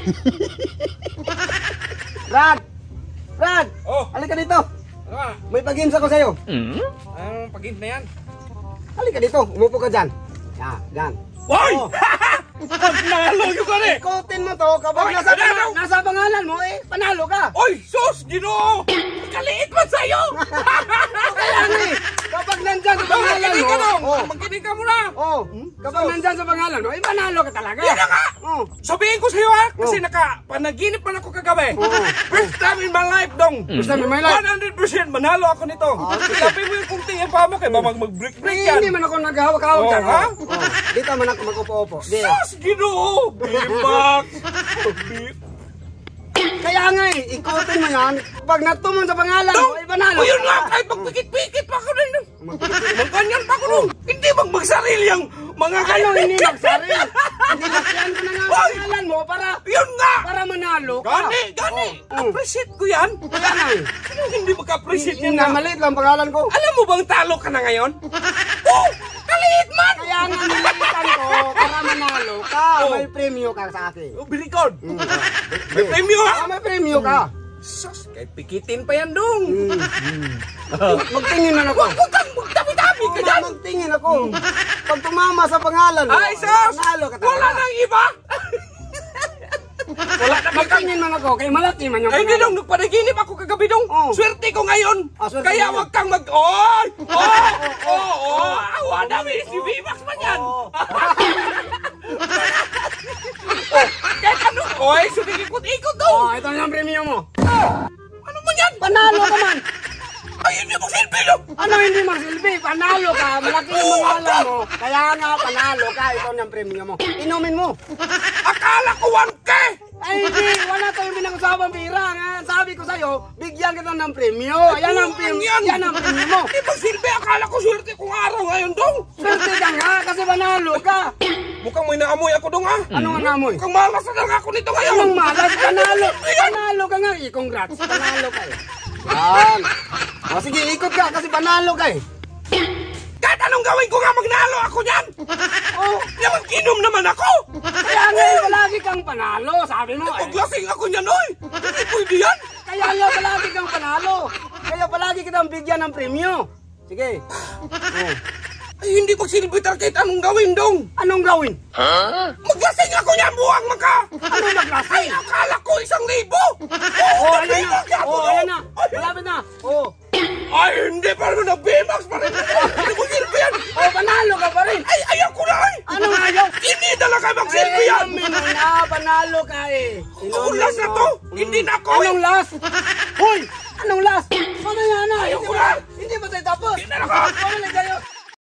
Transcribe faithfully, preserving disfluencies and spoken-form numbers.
Brad! Brad! Oh! Halika dito! Ano ba? May pag-games ako sa'yo. Hmm? Anong pag-game na yan? Halika dito, umupo ka dyan. Yan, dyan. Hoy! Oh. Panalo yung ka rin! Ikotin mo to, kapag Oy, nasa, ano, ano? nasa pangalan mo, eh, panalo ka. Oy! Sus! Ginoo! Kaliit man sa'yo! Kaya nga eh, kapag nandyan sa pangalan Magkinig mo, ka nung! oh, Magkinig ka muna! oh, kapag nandyan sa pangalan mo, eh, panalo ka talaga. Yan na nga! Oh. Sabihin ko sa'yo ha, kasi Oh. naka-panaginip man ako kagabi. Oh. First time in my life, dong. First time in my life. one hundred percent manalo ako nito. Ah, sige. Sabi mo yung kunting pa mo, kaya mag mag-break-break Eh, yan. hindi man ako naghahawak-hawak Oh, dyan. ha? Oh. Dito man ako mag-upo-upo. Di. Sus! Ginoo! Bimak! Kaya nga eh, ikotin mo yan. Pag natumon sa pangalan mo, Dong! eh, panalo O yun ka. nga, kahit magpikit-pikit pa ako rin. Magkanyan pa ako nung. Hindi bang magsarili ang mga Ano ganyan? hindi magsaril? Hindi magsiyan ko na nga ang Hoy! pangalan mo para Yun nga! para manalo ka. Gani, gani! Oh. Appreciate ko yan. Kaya nga eh. Sino hindi maka-appreciate Hindi yan nga nga? maliit lang pangalan ko. Alam mo bang talo ka na ngayon? Oh! Kaliit man! Kaya nga nilitan ko para manalo ka. Oh. May premyo ka sa akin. Oh, bilikod! Mm. May premyo ha? Ah, may premyo ka. Sus, kahit pikitin pa yan dong. Mm. Magtingin na ako. Huwag kang magtabi-tabi ka dyan. Magtingin ako. Pag tumama sa pangalan mo, Ay, sus! panalo ka Wala talaga. nang iba! Wala na magkang... Magtingin man ako, kay malaki man yung Ay, hindi pangalan. dong, nagpanaginip ako kagabi dong. Oh. Swerte ko ngayon. Ah, swerte Kaya mo huwag kang mag... Oy! Oh! Oh! Oh! Awa namin, si Vimax man yan. Oo. Oh, kahit ano? Oy, sunig ikot-ikot dong. Oh, ito na yung premyo mo. Ano man yan? Panalo ka man. Ay, hindi mo silbi dong. Ano hindi magsilbi? Panalo ka. Malaki yung pangalan mo. Kaya nga, panalo ka. Ito na yung premyo mo. Inumin mo. Akala ko one K. Ay, hindi. Wala tayong pinag-usapang pira. Nga. Sabi ko sa'yo, bigyan kita ng premyo. Yan ang premyo. Yan. Yan ang premyo mo. Di ba silbi? Akala ko swerte kong araw ngayon dong. Swerte ka nga kasi panalo ka. Mukhang may naamoy ako dong ha. Ano ang amoy? Mukhang malas na lang ako nito ngayon. Anong malas? Panalo. Panalo ka nga. Eh, congrats. Panalo ka eh. Yan. O sige, ikot ka kasi panalo ka eh. Kahit anong gawin ko nga magnalo ako niyan. Oh, Yan, mag-inom naman ako. kaya nga eh, palagi kang panalo. Sabi mo eh. Paglasing ako niyan, oy. Hindi pwede yan. Kaya nga palagi kang panalo. Kaya palagi kitang bigyan ng premyo. Sige. Oh. Ay, hindi magsilbi talaga kahit anong gawin dong. Anong gawin? Maglasing ako niyan, buwang maka. Ano maglasing? Ay, akala ko isang libo. Oh, ayan na. nabimak ako, Oh, dong. ayan na. Malapit na. Oh. Ay, hindi pa rin nag-B-Max pa rin. Hindi magsilbi yan. Oh, panalo ka pa rin. Ay, ayaw ko na ay. Anong ayaw? Hindi talaga magsilbi Ay, yan. inumin mo na. Panalo ka eh. Ang Inumin last na mo. to. Hindi na ako. Anong last? Hoy! Anong last? Mamaya na. Ayaw Hindi ko ba- na. Hindi ba tayo tapos? Hindi na ako. Mamaya